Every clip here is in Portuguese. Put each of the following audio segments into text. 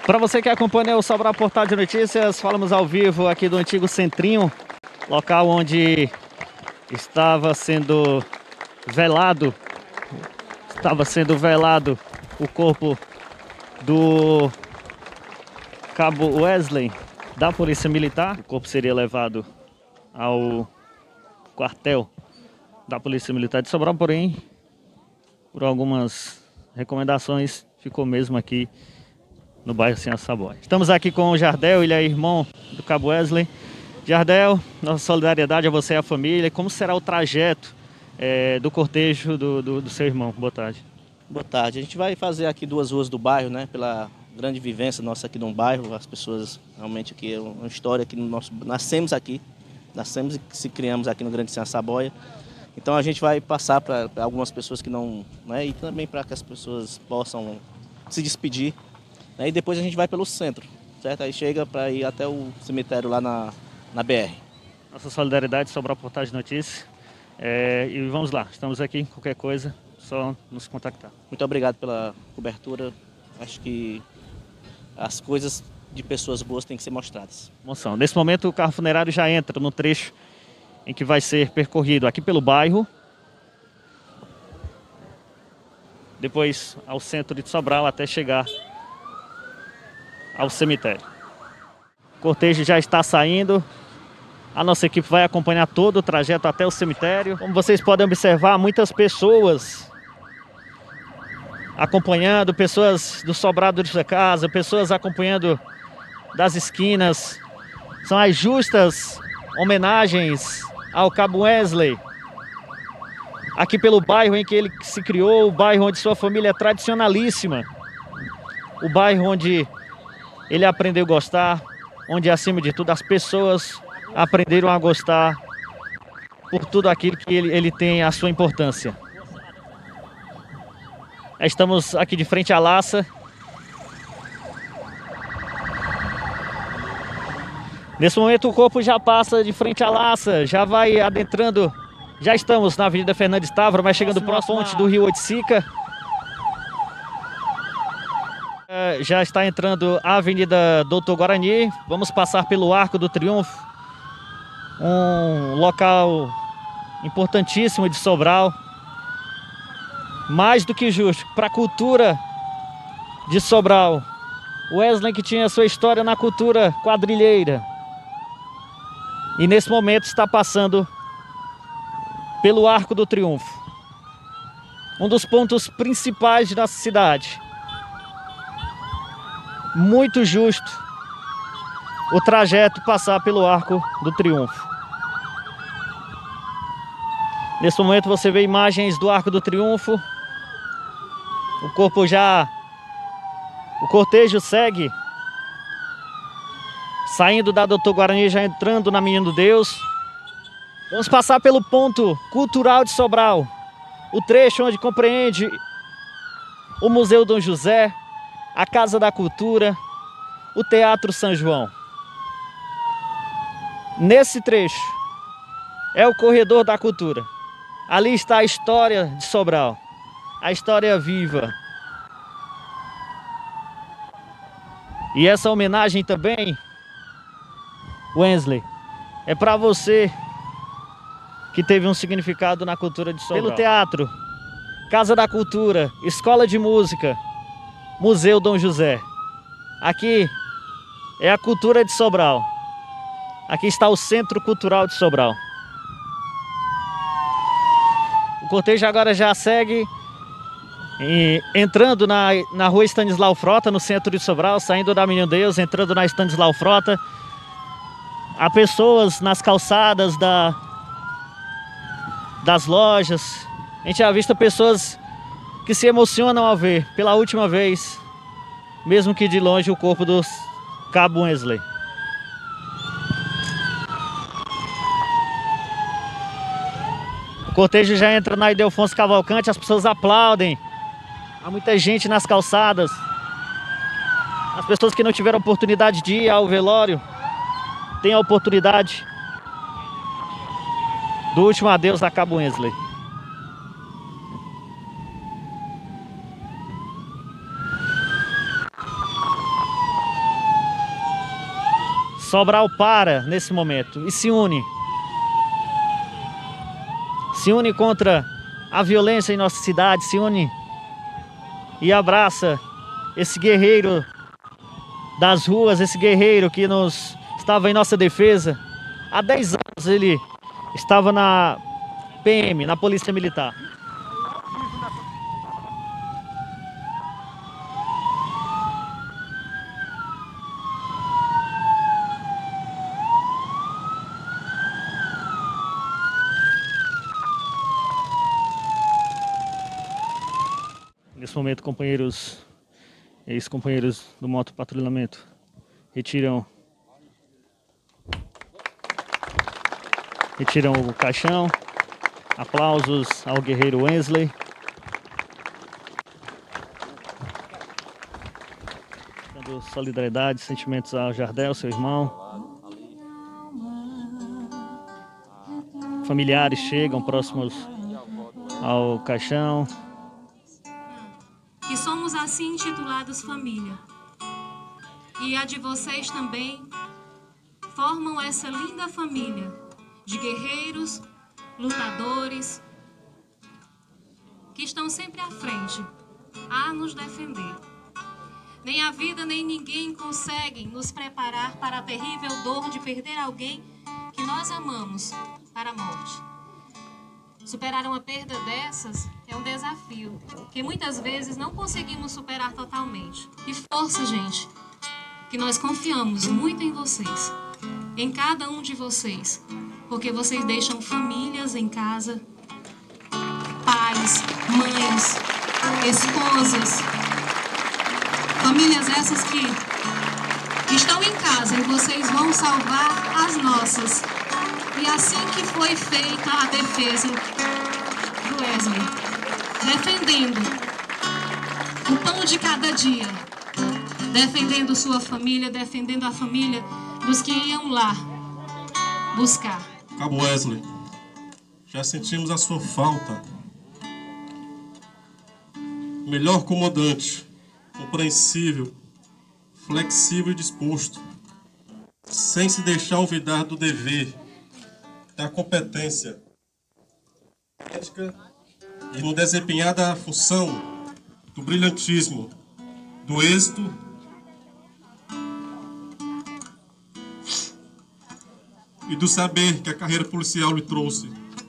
Para você que acompanha o Sobral Portal de Notícias, falamos ao vivo aqui do antigo Centrinho, local onde estava sendo velado o corpo do Cabo Wesley da Polícia Militar. O corpo seria levado ao quartel da Polícia Militar de Sobral, porém, por algumas recomendações, ficou mesmo aqui no bairro Senhor Saboia. Estamos aqui com o Jardel, ele é irmão do Cabo Wesley. Jardel, nossa solidariedade a você e à família. Como será o trajeto do cortejo do seu irmão? Boa tarde. Boa tarde. A gente vai fazer aqui 2 ruas do bairro, né? Pela grande vivência nossa aqui no bairro. As pessoas, realmente, aqui é uma história que nascemos aqui. Nascemos e se criamos aqui no Grande Senhor Saboia. Então a gente vai passar para algumas pessoas que não... né? E também para que as pessoas possam se despedir. E depois a gente vai pelo centro, certo? Aí chega para ir até o cemitério lá na BR. Nossa solidariedade, Sobral Portal de Notícias. E vamos lá, estamos aqui, qualquer coisa, só nos contactar. Muito obrigado pela cobertura. Acho que as coisas de pessoas boas têm que ser mostradas. Moção. Nesse momento o carro funerário já entra no trecho em que vai ser percorrido aqui pelo bairro, depois ao centro de Sobral até chegar ao cemitério. O cortejo já está saindo. A nossa equipe vai acompanhar todo o trajeto até o cemitério. Como vocês podem observar, muitas pessoas acompanhando, pessoas do sobrado de sua casa, pessoas acompanhando das esquinas. São as justas homenagens ao Cabo Wesley, aqui pelo bairro em que ele se criou, o bairro onde sua família é tradicionalíssima, o bairro onde ele aprendeu a gostar, onde acima de tudo as pessoas aprenderam a gostar por tudo aquilo que ele tem a sua importância. Estamos aqui de frente à Laça. Nesse momento o corpo já passa de frente à Laça, já vai adentrando, já estamos na Avenida Fernandes Távora, mas chegando próximo à ponte do Rio Oiticica. Já está entrando a Avenida Doutor Guarani. Vamos passar pelo Arco do Triunfo, um local importantíssimo de Sobral, mais do que justo para a cultura de Sobral. Wesley, que tinha sua história na cultura quadrilheira, e nesse momento está passando pelo Arco do Triunfo, um dos pontos principais de nossa cidade. Muito justo o trajeto passar pelo Arco do Triunfo. Nesse momento você vê imagens do Arco do Triunfo. O cortejo segue saindo da Doutor Guarani, já entrando na Menino Deus. Vamos passar pelo ponto cultural de Sobral, o trecho onde compreende o Museu Dom José, a Casa da Cultura, o Teatro São João. Nesse trecho é o Corredor da Cultura. Ali está a história de Sobral, a história viva. E essa homenagem também, Wesley, é para você que teve um significado na cultura de Sobral. Pelo teatro, Casa da Cultura, Escola de Música, Museu Dom José. Aqui é a cultura de Sobral. Aqui está o Centro Cultural de Sobral. O cortejo agora já segue entrando na rua Stanislau Frota, no centro de Sobral, saindo da Menino Deus, entrando na Stanislau Frota. Há pessoas nas calçadas das lojas. A gente já visto pessoas que se emocionam ao ver pela última vez, mesmo que de longe, o corpo do Cabo Wesley. O cortejo já entra na Ildefonso Cavalcante, as pessoas aplaudem. Há muita gente nas calçadas. As pessoas que não tiveram oportunidade de ir ao velório têm a oportunidade do último adeus a Cabo Wesley. Sobral para nesse momento e se une. Se une contra a violência em nossa cidade, se une e abraça esse guerreiro das ruas, esse guerreiro que estava em nossa defesa. Há 10 anos ele estava na PM, na Polícia Militar. Nesse momento, companheiros, ex-companheiros do motopatrulhamento retiram o caixão. Aplausos ao guerreiro Wesley. Dando solidariedade, sentimentos ao Jardel, seu irmão. Familiares chegam próximos ao caixão. Que somos assim intitulados família. E a de vocês também formam essa linda família de guerreiros, lutadores, que estão sempre à frente a nos defender. Nem a vida nem ninguém conseguem nos preparar para a terrível dor de perder alguém que nós amamos para a morte. Superar uma perda dessas é um desafio, que muitas vezes não conseguimos superar totalmente. E força, gente, que nós confiamos muito em vocês, em cada um de vocês, porque vocês deixam famílias em casa, pais, mães, esposas, famílias essas que estão em casa e vocês vão salvar as nossas. E assim que foi feita a defesa do Wesley, defendendo o pão de cada dia, defendendo sua família, defendendo a família dos que iam lá buscar. Cabo Wesley, já sentimos a sua falta. Melhor comandante, compreensível, flexível e disposto, sem se deixar olvidar do dever, da competência, ética e no desempenhar da função, do brilhantismo, do êxito e do saber que a carreira policial lhe trouxe.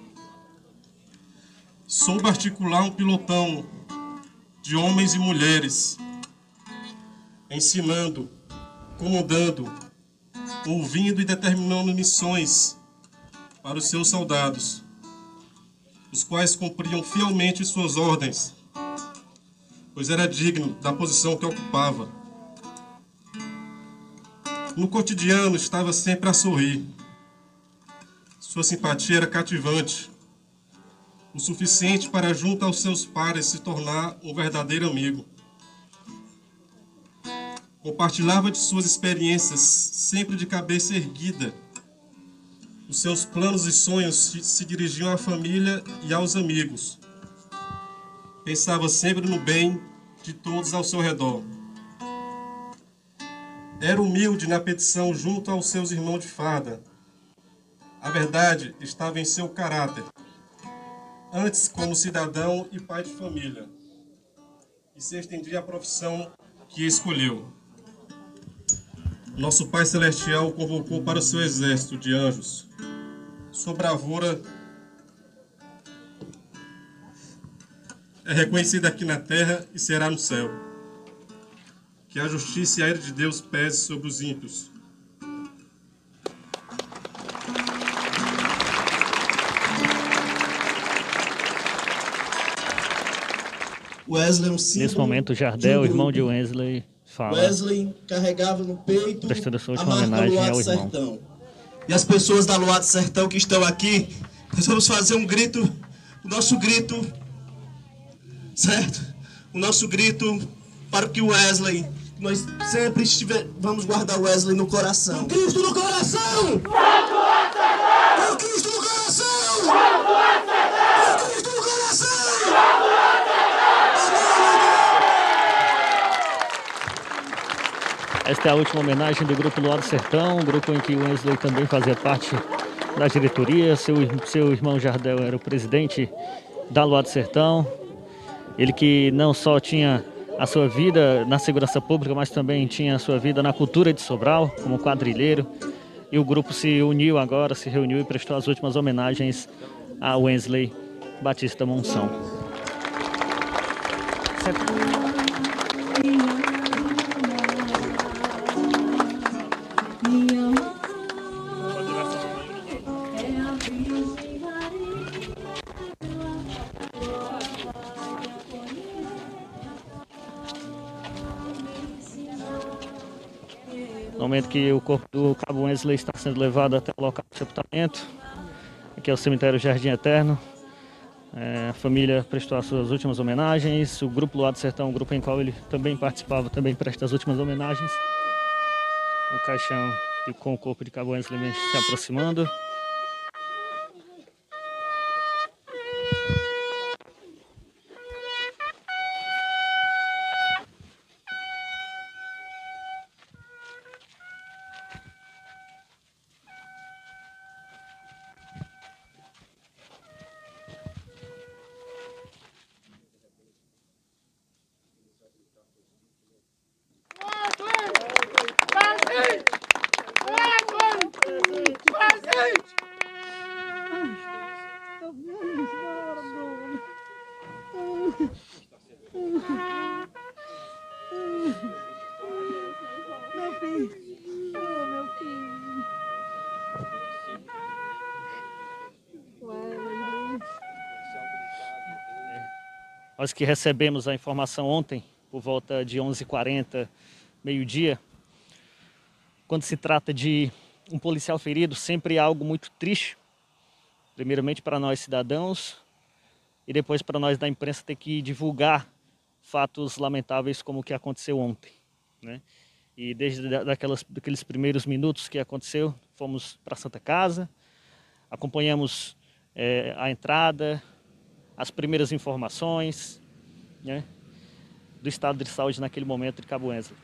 Soube articular um pilotão de homens e mulheres, ensinando, comandando, ouvindo e determinando missões para os seus soldados, os quais cumpriam fielmente suas ordens, pois era digno da posição que ocupava. No cotidiano estava sempre a sorrir. Sua simpatia era cativante, o suficiente para, junto aos seus pares, se tornar um verdadeiro amigo. Compartilhava de suas experiências, sempre de cabeça erguida. Os seus planos e sonhos se dirigiam à família e aos amigos. Pensava sempre no bem de todos ao seu redor. Era humilde na petição junto aos seus irmãos de farda. A verdade estava em seu caráter, antes como cidadão e pai de família, e se estendia à profissão que escolheu. Nosso Pai Celestial o convocou para o seu exército de anjos. Sua bravura é reconhecida aqui na terra e será no céu. Que a justiça e a ira de Deus pese sobre os ímpios. Wesley é um símbolo. Nesse momento, Jardel, irmão de Wesley, fala. Wesley carregava no peito prestando sua a última marca homenagem Luar ao do irmão. Sertão. E as pessoas da Luar do Sertão que estão aqui, nós vamos fazer um grito, o nosso grito, certo? O nosso grito para que o Wesley, nós sempre vamos guardar o Wesley no coração. O Cristo no coração! O Cristo no coração! O Cristo no coração! Esta é a última homenagem do Grupo Luar do Sertão, um grupo em que o Wesley também fazia parte da diretoria. Seu irmão Jardel era o presidente da Luar do Sertão. Ele que não só tinha a sua vida na segurança pública, mas também tinha a sua vida na cultura de Sobral, como quadrilheiro. E o grupo se uniu agora, se reuniu e prestou as últimas homenagens a Wesley Batista Monção. No momento que o corpo do Cabo Wesley está sendo levado até o local de sepultamento, aqui é o cemitério Jardim Eterno. A família prestou as suas últimas homenagens. O Grupo Luar do Sertão, um grupo em qual ele também participava, também presta as últimas homenagens. O caixão com o corpo de Cabo Wesley se aproximando. Nós que recebemos a informação ontem, por volta de 11h40, meio-dia, quando se trata de um policial ferido, sempre é algo muito triste, primeiramente para nós cidadãos e depois para nós da imprensa ter que divulgar fatos lamentáveis como o que aconteceu ontem, né? E desde daqueles primeiros minutos que aconteceu, fomos para a Santa Casa, acompanhamos a entrada, as primeiras informações, né, do estado de saúde naquele momento de Cabo Wesley.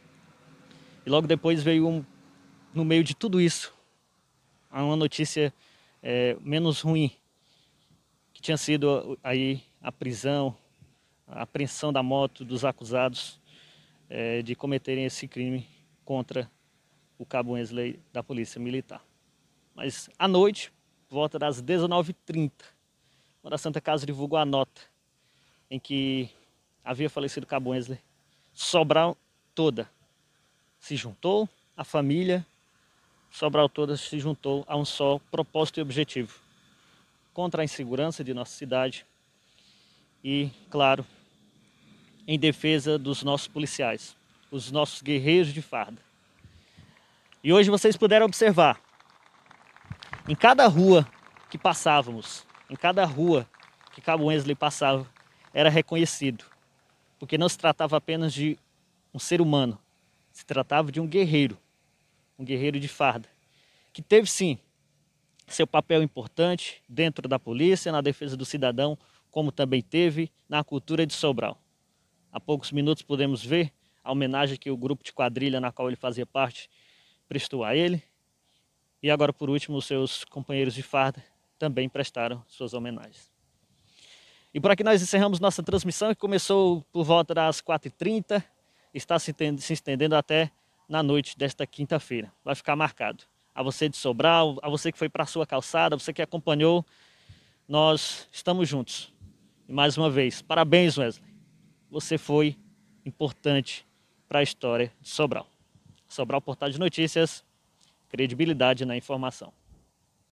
E logo depois veio, no meio de tudo isso, uma notícia menos ruim, que tinha sido aí a prisão, a apreensão da moto dos acusados de cometerem esse crime contra o Cabo Wesley da Polícia Militar. Mas à noite, por volta das 19h30, quando a Santa Casa divulgou a nota em que havia falecido Cabo Wesley, Sobral toda se juntou, a família Sobral toda se juntou a um só propósito e objetivo: contra a insegurança de nossa cidade e, claro, em defesa dos nossos policiais, os nossos guerreiros de farda. E hoje vocês puderam observar, em cada rua que passávamos, em cada rua que Cabo Wesley passava, era reconhecido, porque não se tratava apenas de um ser humano, se tratava de um guerreiro de farda, que teve sim seu papel importante dentro da polícia, na defesa do cidadão, como também teve na cultura de Sobral. Há poucos minutos podemos ver a homenagem que o grupo de quadrilha na qual ele fazia parte prestou a ele, e agora por último os seus companheiros de farda também prestaram suas homenagens. E por aqui nós encerramos nossa transmissão, que começou por volta das 4h30, está se estendendo até na noite desta quinta-feira. Vai ficar marcado. A você de Sobral, a você que foi para a sua calçada, a você que acompanhou, nós estamos juntos. E mais uma vez, parabéns, Wesley. Você foi importante para a história de Sobral. Sobral Portal de Notícias, credibilidade na informação.